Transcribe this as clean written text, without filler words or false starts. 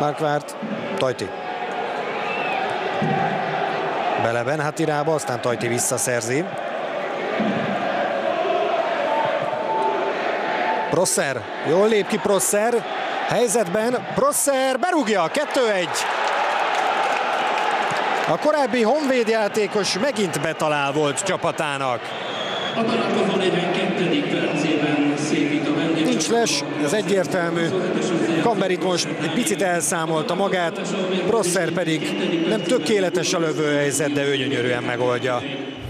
Markvárt, Tajti. Bele Benhatirába, aztán Tajti visszaszerzi. Prosser, jól lép ki Prosser, helyzetben Prosser berúgja, 2-1. A korábbi Honvéd játékos megint betalál volt csapatának. A találkozó 42. percében szépít a vendég. Nincs les, ez egyértelmű. Kamberit most egy picit elszámolta magát, Prosser pedig nem tökéletes a lövőhelyzet, de ő gyönyörűen megoldja.